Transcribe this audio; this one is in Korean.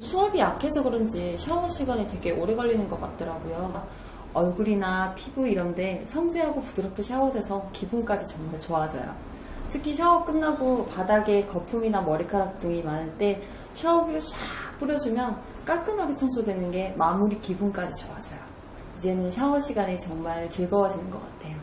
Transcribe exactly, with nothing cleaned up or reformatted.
수압이 약해서 그런지 샤워 시간이 되게 오래 걸리는 것 같더라고요. 얼굴이나 피부 이런데 섬세하고 부드럽게 샤워돼서 기분까지 정말 좋아져요. 특히 샤워 끝나고 바닥에 거품이나 머리카락 등이 많을 때 샤워기를 싹 뿌려주면 깔끔하게 청소되는 게 마무리 기분까지 좋아져요. 이제는 샤워 시간이 정말 즐거워지는 것 같아요.